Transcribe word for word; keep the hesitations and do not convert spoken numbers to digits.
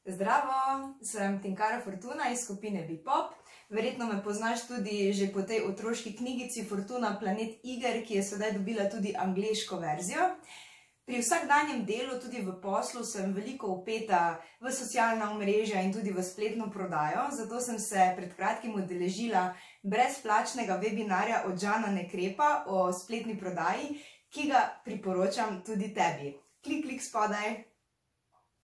Zdravo, sem Tinkara Fortuna iz skupine Bipop. Verjetno me poznaš tudi že po tej otroški knjigici Fortuna planet iger, ki je sedaj dobila tudi angleško verzijo. Pri vsakdanjem delu, tudi v poslu, sem veliko vpeta v socialna omrežja in tudi v spletno prodajo, zato sem se pred kratkim udeležila brezplačnega webinarja od Žana Nekrepa o spletni prodaji, ki ga priporočam tudi tebi. Klik, klik spodaj.